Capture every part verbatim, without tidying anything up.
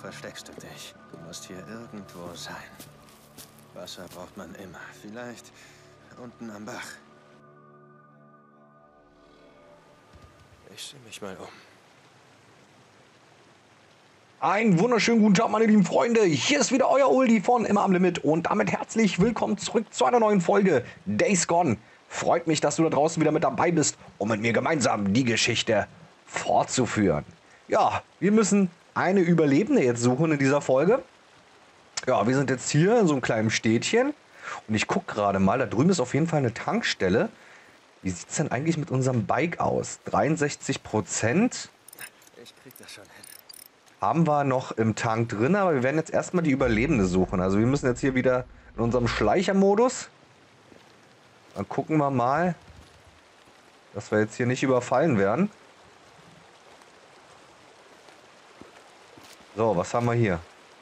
versteckst du dich? Du musst hier irgendwo sein. Wasser braucht man immer. Vielleicht unten am Bach. Ich sehe mich mal um. Einen wunderschönen guten Tag, meine lieben Freunde. Hier ist wieder euer Uldi von Immer am Limit und damit herzlich willkommen zurück zu einer neuen Folge Days Gone. Freut mich, dass du da draußen wieder mit dabei bist, um mit mir gemeinsam die Geschichte fortzuführen. Ja, wir müssen eine Überlebende jetzt suchen in dieser Folge. Ja, wir sind jetzt hier in so einem kleinen Städtchen und ich gucke gerade mal, da drüben ist auf jeden Fall eine Tankstelle. Wie sieht es denn eigentlich mit unserem Bike aus? dreiundsechzig Prozent. Ich krieg das schon hin. Haben wir noch im Tank drin, aber wir werden jetzt erstmal die Überlebende suchen. Also wir müssen jetzt hier wieder in unserem Schleichermodus. Dann gucken wir mal, dass wir jetzt hier nicht überfallen werden. So, was haben wir hier?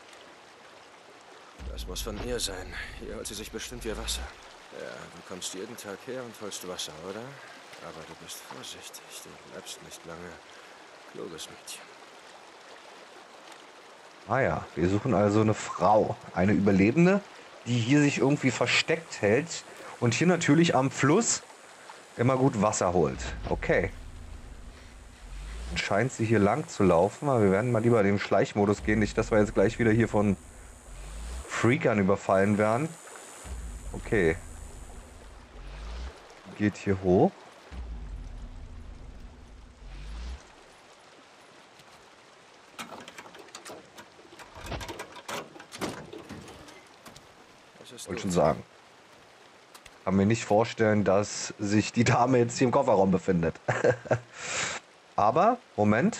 Das muss von ihr sein. Hier holt sie sich bestimmt ihr Wasser. Ja, du kommst jeden Tag her und holst Wasser, oder? Aber du bist vorsichtig. Du bleibst nicht lange. Kluges Mädchen. Ah ja, wir suchen also eine Frau, eine Überlebende, die hier sich irgendwie versteckt hält und hier natürlich am Fluss immer gut Wasser holt. Okay. Dann scheint sie hier lang zu laufen, aber wir werden mal lieber in den Schleichmodus gehen, nicht dass wir jetzt gleich wieder hier von Freakern überfallen werden. Okay. Geht hier hoch. Wollte schon sagen. Kann mir nicht vorstellen, dass sich die Dame jetzt hier im Kofferraum befindet. Aber, Moment.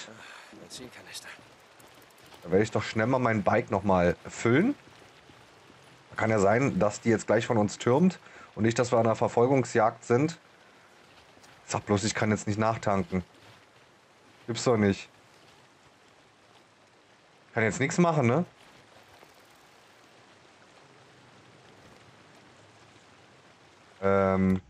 Da werde ich doch schnell mal mein Bike nochmal füllen. Kann ja sein, dass die jetzt gleich von uns türmt und nicht, dass wir an einer Verfolgungsjagd sind. Sag bloß, ich kann jetzt nicht nachtanken. Gibt's doch nicht. Kann jetzt nichts machen, ne? Ähm.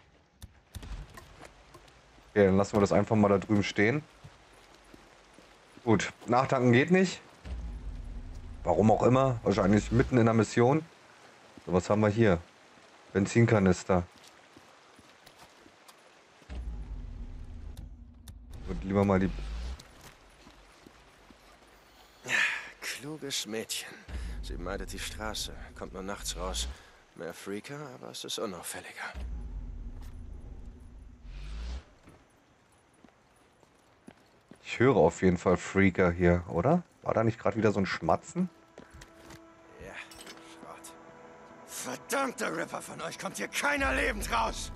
Okay, dann lassen wir das einfach mal da drüben stehen. Gut, nachtanken geht nicht. Warum auch immer. Wahrscheinlich mitten in der Mission. So, was haben wir hier? Benzinkanister. Und lieber mal die... Kluges Mädchen. Sie meidet die Straße, kommt nur nachts raus. Mehr Freaker, aber es ist unauffälliger. Ich höre auf jeden Fall Freaker hier, oder? War da nicht gerade wieder so ein Schmatzen? Ja, Schrott. Verdammter Ripper, von euch kommt hier keiner lebend raus!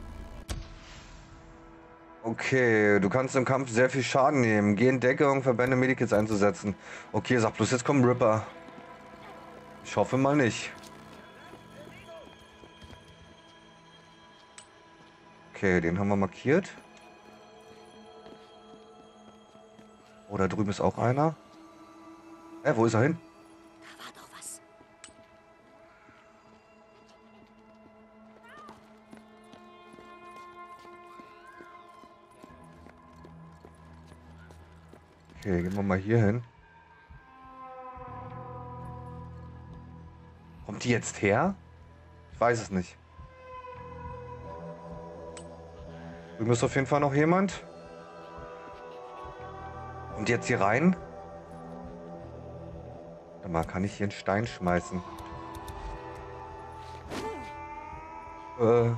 Okay, du kannst im Kampf sehr viel Schaden nehmen. Geh in Deckung, Verbände Medikits einzusetzen. Okay, sag bloß, jetzt kommt ein Ripper. Ich hoffe mal nicht. Okay, den haben wir markiert. Oh, da drüben ist auch einer. Hä, wo ist er hin? Da war doch was. Okay, gehen wir mal hier hin. Kommt die jetzt her? Ich weiß es nicht. Drüben ist auf jeden Fall noch jemand. Und jetzt hier rein? Warte mal, kann ich hier einen Stein schmeißen? Äh.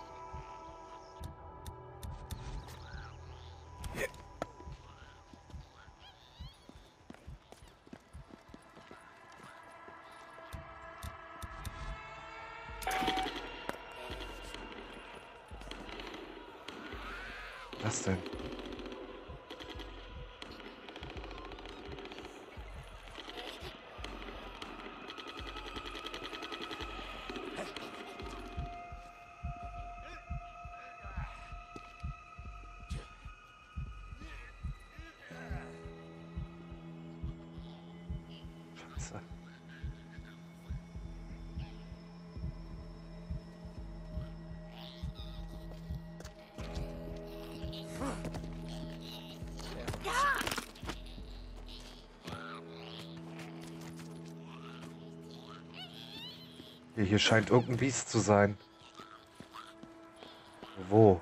Was denn? Scheiße. Hier, hier scheint irgendein Biest zu sein. Wo?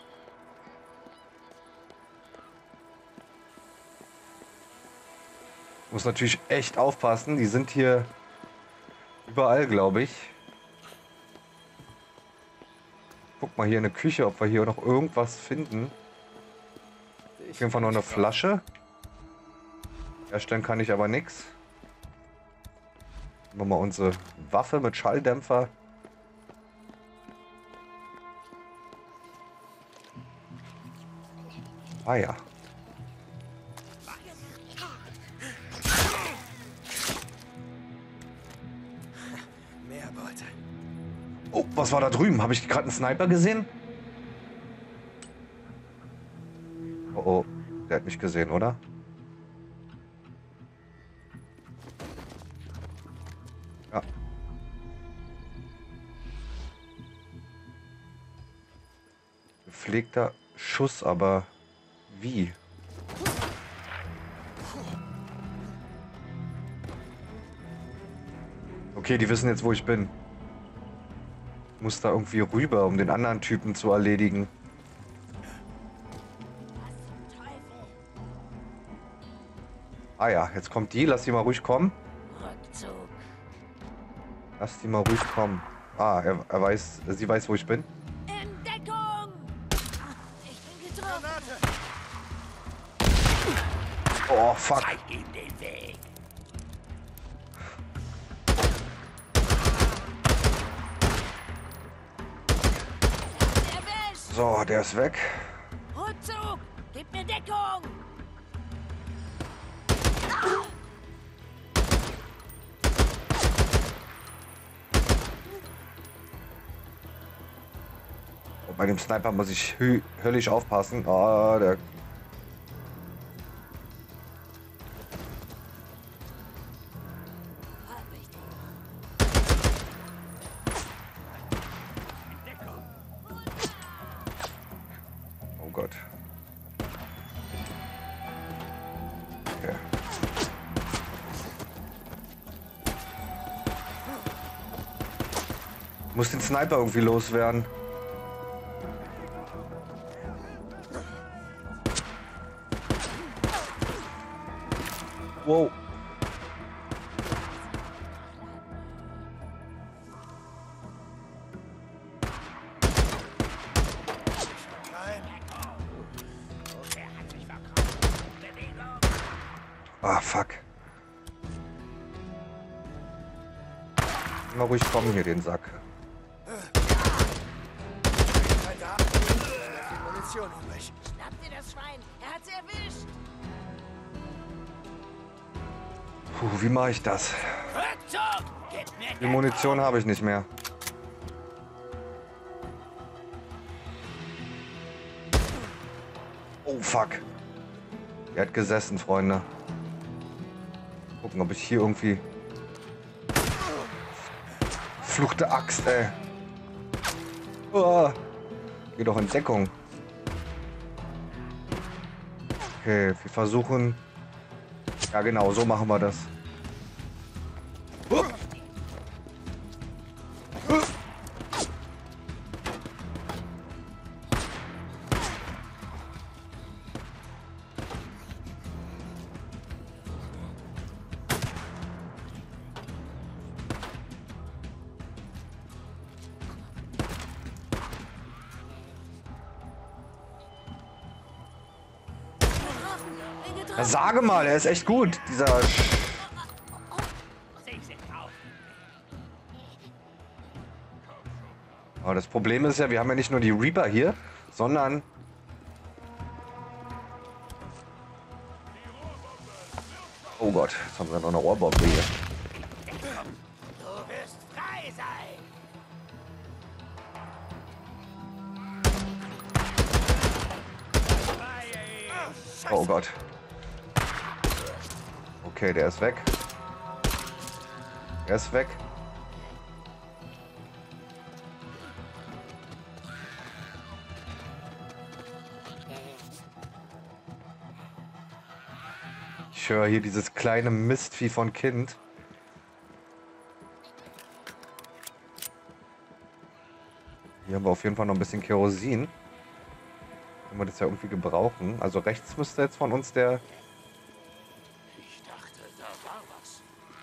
Muss natürlich echt aufpassen. Die sind hier überall, glaube ich. Guck mal hier in der Küche, ob wir hier noch irgendwas finden. Auf jeden Fall noch eine Flasche. Herstellen kann ich aber nichts. Nehmen wir mal unsere Waffe mit Schalldämpfer. Ah ja. Mehr Beute. Oh, was war da drüben? Habe ich gerade einen Sniper gesehen? Oh, oh. Der hat mich gesehen, oder? Ja. Gepflegter Schuss, aber wie? Okay, die wissen jetzt, wo ich bin. Ich muss da irgendwie rüber, um den anderen Typen zu erledigen. Ah ja, jetzt kommt die. Lass die mal ruhig kommen. Rückzug. Lass die mal ruhig kommen. Ah, er, er weiß, sie weiß, wo ich bin. In Deckung! Ich bin getroffen. Oh, fuck. Zeig ihm den Weg. Erwischt! So, der ist weg. Rückzug! Gib mir Deckung! Bei dem Sniper muss ich hü höllisch aufpassen. Ah, der... Oh Gott. Okay. Muss den Sniper irgendwie loswerden. Wow. Ah, fuck. Mal ruhig kommen hier, den Sack. Alter, viel Munition übrig. Schnappt ihr das Schwein! Er hat sie erwischt! Puh, wie mache ich das? Rückzug! Gib mir Die Munition habe ich nicht mehr. Oh, fuck. Er hat gesessen, Freunde. Gucken, ob ich hier irgendwie... Fluchte Axt, ey. Oh. Geh doch in Deckung. Okay, wir versuchen... Ja, genau, so machen wir das. Ja, sage mal, er ist echt gut, dieser... Sch Aber das Problem ist ja, wir haben ja nicht nur die Reaper hier, sondern... Oh Gott, jetzt haben wir noch eine Rohrbombe hier. Du wirst frei sein! Oh Gott. Okay, der ist weg. Er ist weg. Ich höre hier dieses kleine Mistvieh von Kind. Hier haben wir auf jeden Fall noch ein bisschen Kerosin. Wenn wir das ja irgendwie gebrauchen. Also rechts müsste jetzt von uns der... Ich dachte, da war was.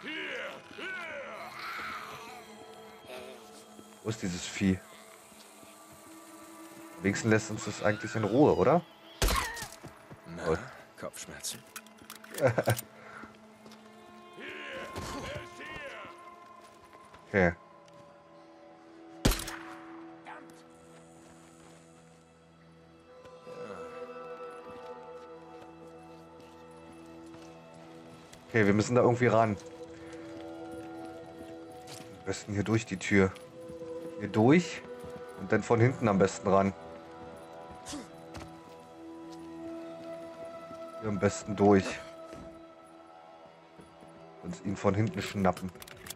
Wo ist dieses Vieh? Wenigstens lässt uns das eigentlich in Ruhe, oder? Na, Oh. Kopfschmerzen. Okay. Okay, wir müssen da irgendwie ran. Am besten hier durch die Tür. Hier durch und dann von hinten am besten ran. Hier am besten durch. Und ihn von hinten schnappen.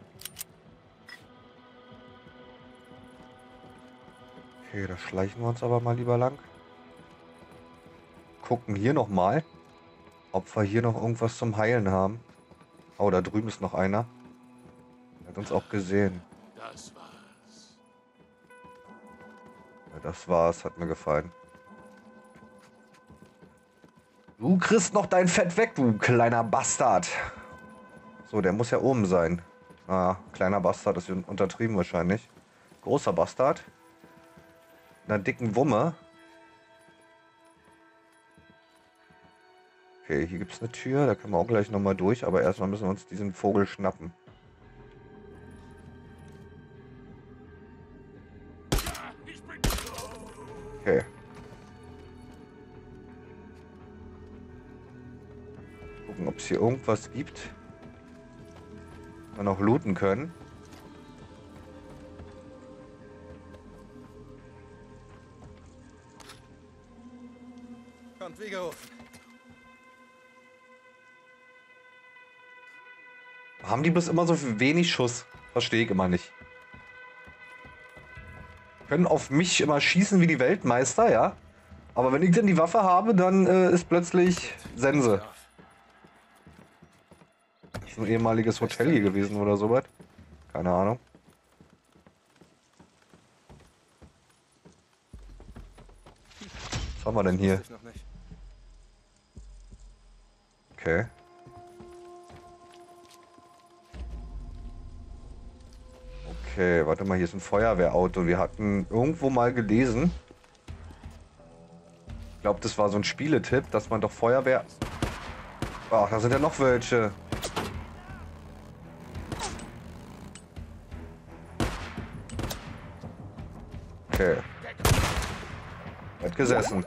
Okay, da schleichen wir uns aber mal lieber lang. Gucken hier nochmal, ob wir hier noch irgendwas zum Heilen haben. Oh, da drüben ist noch einer. Der hat uns auch gesehen. Das war's. Ja, das war's, hat mir gefallen. Du kriegst noch dein Fett weg, du kleiner Bastard. So, der muss ja oben sein. Ah, kleiner Bastard ist untertrieben wahrscheinlich. Großer Bastard. In einer dicken Wumme. Okay, hier gibt es eine Tür, da können wir auch gleich nochmal durch, aber erstmal müssen wir uns diesen Vogel schnappen. Okay. Gucken, ob es hier irgendwas gibt. Wir noch looten können. Kommt wie gerufen. Haben die bis immer so wenig Schuss? Verstehe ich immer nicht. Können auf mich immer schießen wie die Weltmeister, ja? Aber wenn ich dann die Waffe habe, dann äh, ist plötzlich Sense. Das ist ein ehemaliges Hotel hier gewesen oder sowas. Keine Ahnung. Was haben wir denn hier? Ich noch nicht. Okay. Okay, warte mal, hier ist ein Feuerwehrauto. Wir hatten irgendwo mal gelesen. Ich glaube, das war so ein Spieletipp, dass man doch Feuerwehr... Ach, da sind ja noch welche. Okay. Hat gesessen.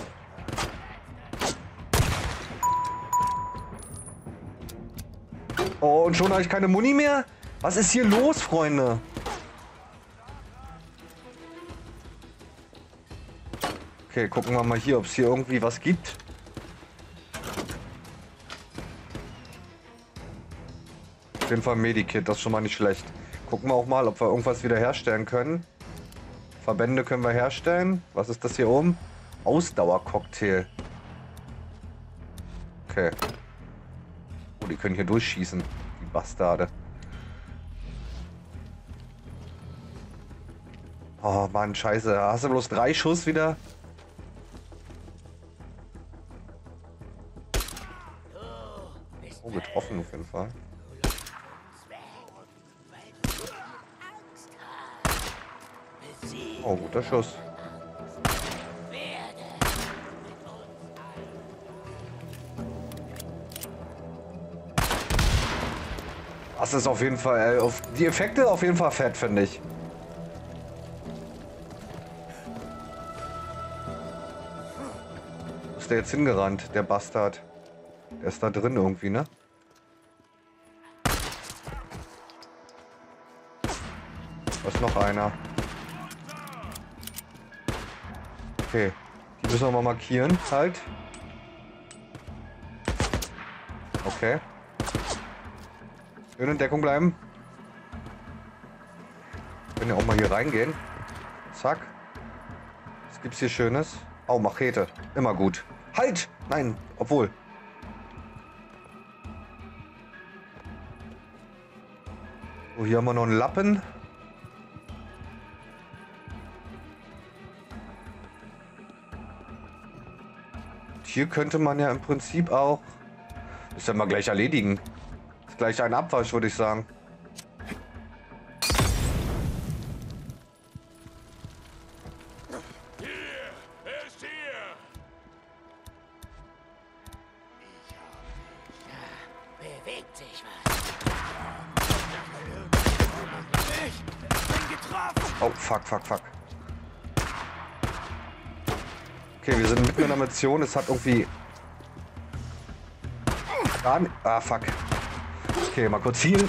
Oh, und schon habe ich keine Muni mehr? Was ist hier los, Freunde? Okay, gucken wir mal hier, ob es hier irgendwie was gibt. Auf jeden Fall ein Medikit, das ist schon mal nicht schlecht. Gucken wir auch mal, ob wir irgendwas wieder herstellen können. Verbände können wir herstellen. Was ist das hier oben? Ausdauercocktail. Okay. Oh, die können hier durchschießen. Die Bastarde. Oh Mann, scheiße. Hast du bloß drei Schuss wieder? Oh, getroffen auf jeden Fall. Oh, guter Schuss. Das ist auf jeden Fall, äh, auf die Effekte auf jeden Fall fett, finde ich. Wo ist der jetzt hingerannt, der Bastard? Der ist da drin irgendwie, ne? Da ist noch einer. Okay, die müssen wir mal markieren, halt. Okay. Schön in Deckung bleiben. Können ja auch mal hier reingehen. Zack. Was gibt's hier Schönes? Oh, Machete. Immer gut. Halt! Nein, obwohl. So, hier haben wir noch einen Lappen. hier könnte man ja im Prinzip auch... Das werden wir gleich erledigen. Das ist gleich ein Abwasch, würde ich sagen. Hier! Er ist hier! Bewegt sich was. Ich bin getroffen! Oh, fuck, fuck, fuck. Okay, wir sind mitten in der Mission. Es hat irgendwie... Ah, fuck. Okay, mal kurz healen.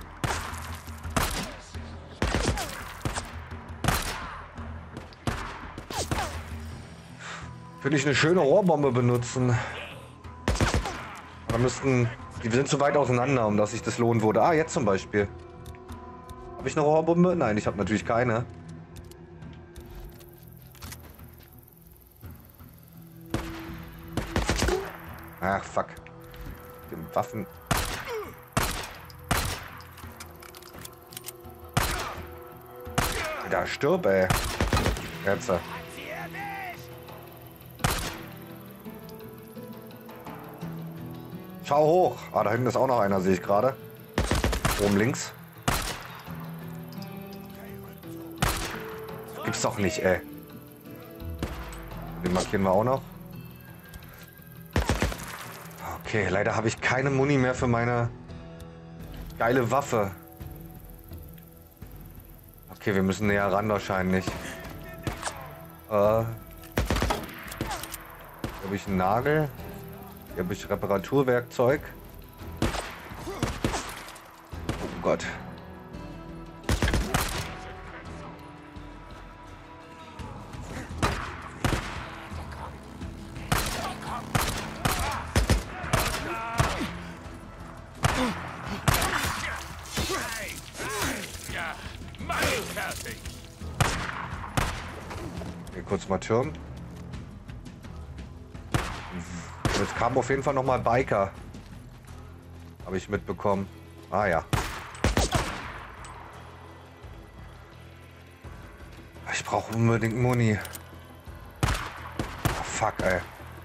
Finde ich eine schöne Rohrbombe benutzen. Wir müssten... Die sind zu weit auseinander, um dass sich das lohnen würde. Ah, jetzt zum Beispiel. Habe ich eine Rohrbombe? Nein, ich habe natürlich keine. Ach, fuck. Den Waffen... Da stirb, ey. Jetzt. Schau hoch. Ah, da hinten ist auch noch einer, sehe ich gerade. Oben links. Gibt's doch nicht, ey. Den markieren wir auch noch. Okay, leider habe ich keine Muni mehr für meine geile Waffe. Okay, wir müssen näher ran wahrscheinlich. Äh, hier habe ich einen Nagel. Hier habe ich Reparaturwerkzeug. Oh Gott. Ja, mach ihn fertig! Hier kurz mal Türmen. Jetzt kamen auf jeden Fall noch mal Biker. Habe ich mitbekommen. Ah ja. Ich brauche unbedingt Muni. Oh, fuck, ey.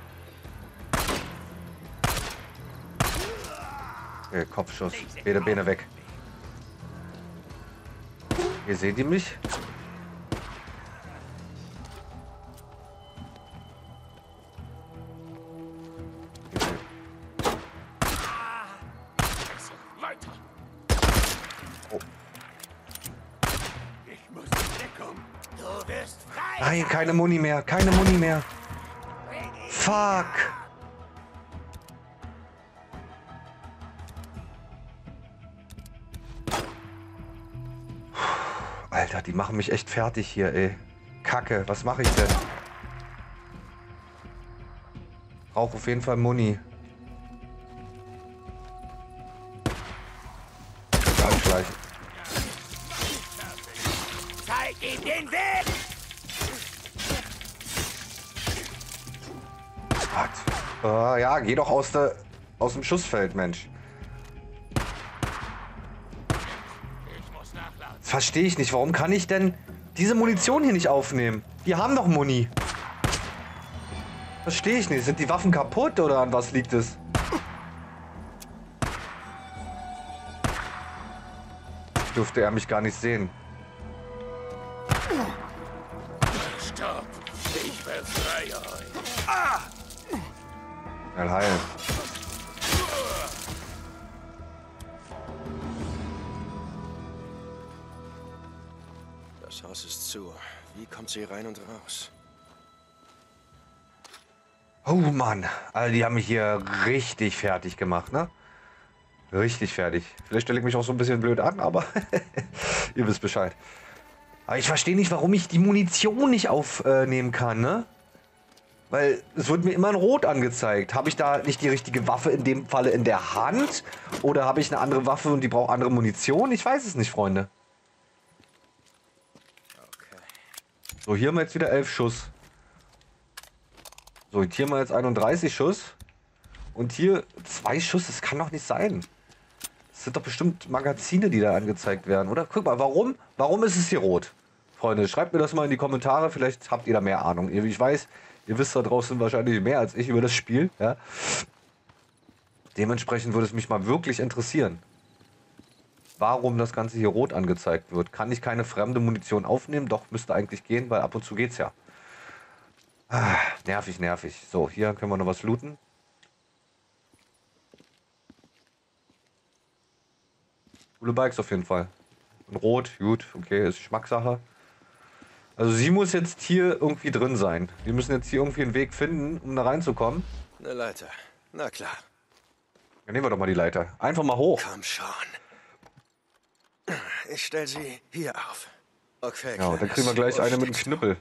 Okay, Kopfschuss. Beine, Beine weg. Hier seht ihr mich? Weiter! Oh. Ich muss in Deckung! Du wirst frei. Nein, keine Muni mehr. Keine Muni mehr. Fuck. Alter, die machen mich echt fertig hier, ey. Kacke, was mache ich denn? Brauche auf jeden Fall Muni. Anschleichen. Zeig ihm den Weg. Was? Äh, ja, geh doch aus, der, aus dem Schussfeld, Mensch. Das verstehe ich nicht. Warum kann ich denn diese Munition hier nicht aufnehmen? Die haben doch Muni. Verstehe ich nicht. Sind die Waffen kaputt oder an was liegt es? Dürfte er mich gar nicht sehen. Stopp! Ich befreie euch! Ah! Schnell heilen. Das Haus ist zu. Wie kommt sie rein und raus? Oh Mann, also die haben mich hier richtig fertig gemacht, ne? Richtig fertig. Vielleicht stelle ich mich auch so ein bisschen blöd an, aber ihr wisst Bescheid. Aber ich verstehe nicht, warum ich die Munition nicht aufnehmen kann, ne? Weil es wird mir immer in Rot angezeigt. Habe ich da nicht die richtige Waffe in dem Falle in der Hand? Oder habe ich eine andere Waffe und die braucht andere Munition? Ich weiß es nicht, Freunde. Okay. So, hier haben wir jetzt wieder elf Schuss. So, hier haben wir jetzt einunddreißig Schuss. Und hier zwei Schuss, das kann doch nicht sein. Das sind doch bestimmt Magazine, die da angezeigt werden, oder? Guck mal, warum? Warum ist es hier rot? Freunde, schreibt mir das mal in die Kommentare, vielleicht habt ihr da mehr Ahnung. Ich weiß, Ihr wisst da draußen wahrscheinlich mehr als ich über das Spiel. Ja? Dementsprechend würde es mich mal wirklich interessieren, warum das Ganze hier rot angezeigt wird. Kann ich keine fremde Munition aufnehmen? Doch, müsste eigentlich gehen, weil ab und zu geht's ja. Ah, nervig, nervig. So, hier können wir noch was looten. Coole Bikes auf jeden Fall. In Rot, gut, okay, ist Geschmackssache. Also sie muss jetzt hier irgendwie drin sein. Wir müssen jetzt hier irgendwie einen Weg finden, um da reinzukommen. Eine Leiter. Na klar. Dann nehmen wir doch mal die Leiter. Einfach mal hoch. Komm schon. Ich stell sie hier auf. Okay, Ja, und dann kriegen wir Kleines. gleich Wo eine mit dem steckst du? Knüppel.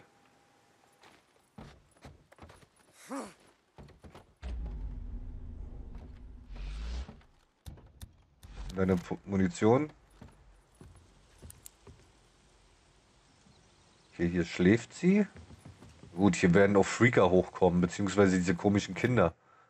Deine Pu- Munition. Okay, hier schläft sie. Gut, hier werden auch Freaker hochkommen, beziehungsweise diese komischen Kinder.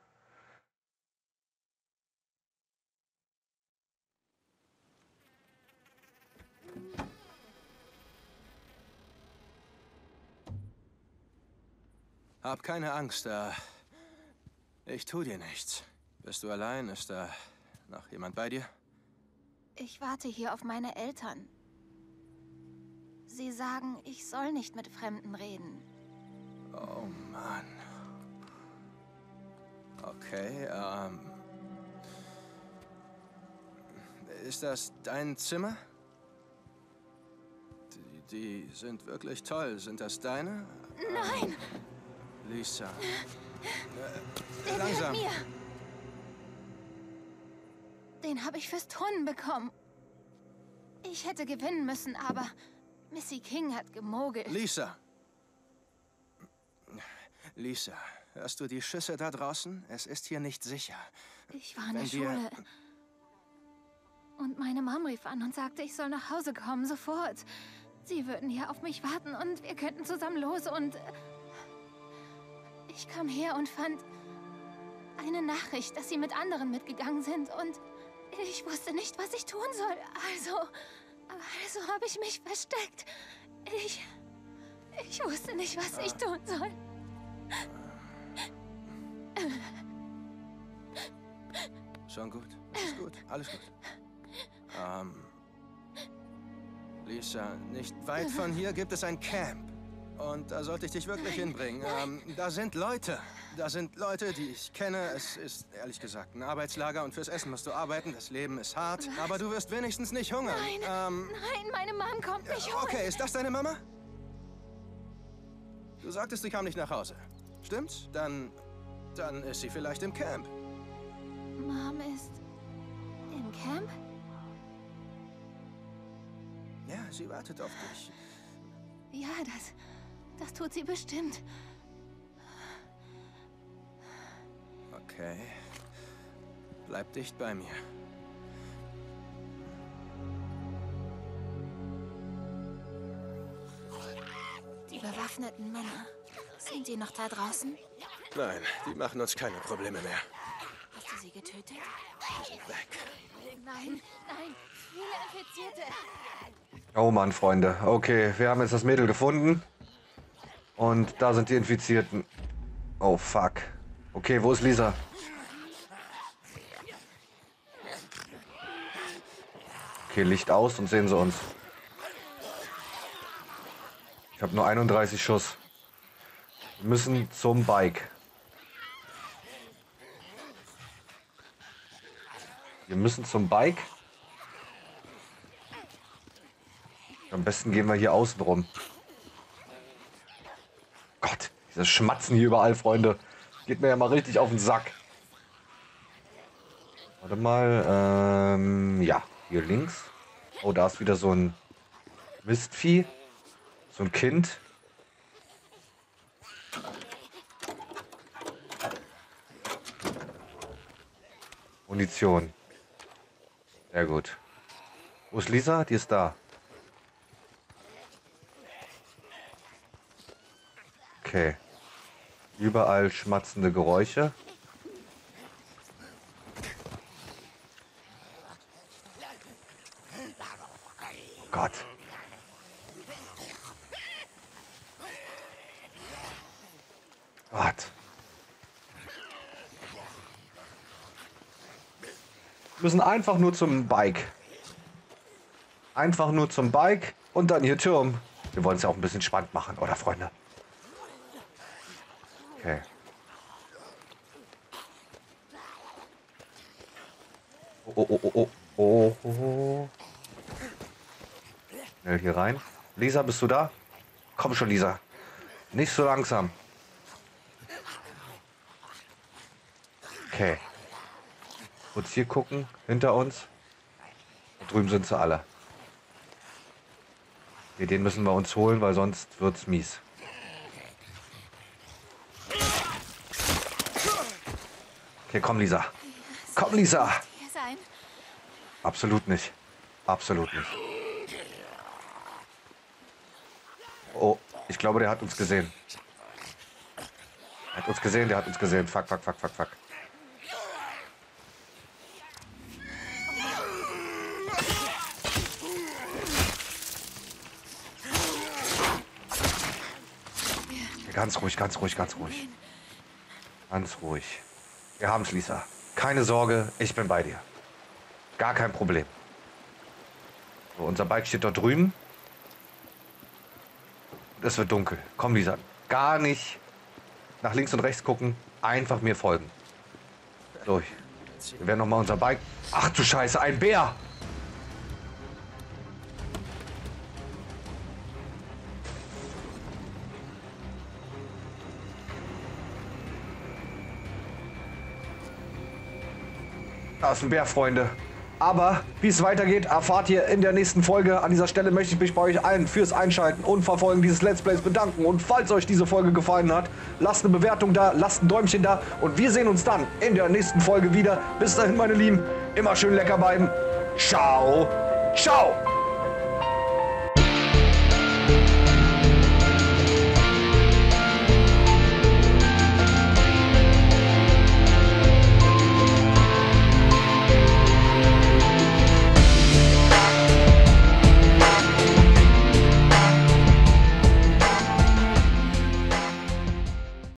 Hab keine Angst, äh. Ich tu dir nichts. Bist du allein? Ist da noch jemand bei dir? Ich warte hier auf meine Eltern. Sie sagen, ich soll nicht mit Fremden reden. Oh Mann. Okay, ähm. Ist das dein Zimmer? Die, die sind wirklich toll. Sind das deine? Nein! Lisa. Der Äh, langsam. gehört mir! Den habe ich fürs Turnen bekommen. Ich hätte gewinnen müssen, aber Missy King hat gemogelt. Lisa. Lisa, hörst du die Schüsse da draußen? Es ist hier nicht sicher. Ich war in Wenn der wir- Schule. Und meine Mom rief an und sagte, ich soll nach Hause kommen, sofort. Sie würden hier auf mich warten und wir könnten zusammen los und... Ich kam her und fand eine Nachricht, dass sie mit anderen mitgegangen sind und ich wusste nicht, was ich tun soll. Also, also habe ich mich versteckt. Ich, ich wusste nicht, was ich tun soll. Schon gut. Alles gut. Alles gut. Ähm. Lisa, nicht weit von hier gibt es ein Camp. Und da sollte ich dich wirklich hinbringen. Ähm, da sind Leute. Da sind Leute, die ich kenne. Es ist, ehrlich gesagt, ein Arbeitslager und fürs Essen musst du arbeiten. Das Leben ist hart. Was? Aber du wirst wenigstens nicht hungern. Nein, Ähm, nein, meine Mom kommt mich holen. okay, ist das deine Mama? Du sagtest, sie kam nicht nach Hause. Stimmt's? Dann, dann ist sie vielleicht im Camp. Mom ist im Camp? Ja, sie wartet auf dich. Ja, das, das tut sie bestimmt. Okay. Bleib dicht bei mir. Die bewaffneten Männer. Sind die noch da draußen? Nein, die machen uns keine Probleme mehr. Hast du sie getötet? Weg. Nein, nein. Viele Infizierte. Oh Mann, Freunde. Okay, wir haben jetzt das Mädel gefunden. Und da sind die Infizierten. Oh, fuck. Okay, wo ist Lisa? Okay, Licht aus und sehen sie uns. Ich habe nur einunddreißig Schuss. Wir müssen zum Bike. Wir müssen zum Bike. Am besten gehen wir hier außen rum. Gott, dieses Schmatzen hier überall, Freunde. Geht mir ja mal richtig auf den Sack. Warte mal, ähm, ja, hier links. Oh, da ist wieder so ein Mistvieh. So ein Kind. Munition. Sehr gut. Wo ist Lisa? Die ist da. Okay. Überall schmatzende Geräusche. Oh Gott. Gott. Wir müssen einfach nur zum Bike. Einfach nur zum Bike und dann hier Turm. Wir wollen es ja auch ein bisschen spannend machen, oder Freunde? Okay. Oh, oh, oh, oh, oh, oh. Schnell hier rein. Lisa, bist du da? Komm schon, Lisa. Nicht so langsam. Okay. Kurz hier gucken, hinter uns. Da drüben sind sie alle. Okay, den müssen wir uns holen, weil sonst wird's mies. Okay, komm, Lisa. Komm, Lisa. Hier sein. Absolut nicht. Absolut nicht. Oh, ich glaube, der hat uns gesehen. Er hat uns gesehen, der hat uns gesehen. Fuck, fuck, fuck, fuck, fuck. Ganz ruhig, ganz ruhig, ganz ruhig. Ganz ruhig. Wir haben's, Lisa. Keine Sorge, ich bin bei dir. Gar kein Problem. So, unser Bike steht dort drüben. Und es wird dunkel. Komm, Lisa. Gar nicht nach links und rechts gucken. Einfach mir folgen. So, wir werden nochmal unser Bike... Ach du Scheiße, ein Bär! Da ist ein Bär, Freunde. Aber wie es weitergeht, erfahrt ihr in der nächsten Folge. An dieser Stelle möchte ich mich bei euch allen fürs Einschalten und Verfolgen dieses Let's Plays bedanken. Und falls euch diese Folge gefallen hat, lasst eine Bewertung da, lasst ein Däumchen da. Und wir sehen uns dann in der nächsten Folge wieder. Bis dahin, meine Lieben, immer schön lecker bleiben. Ciao, ciao.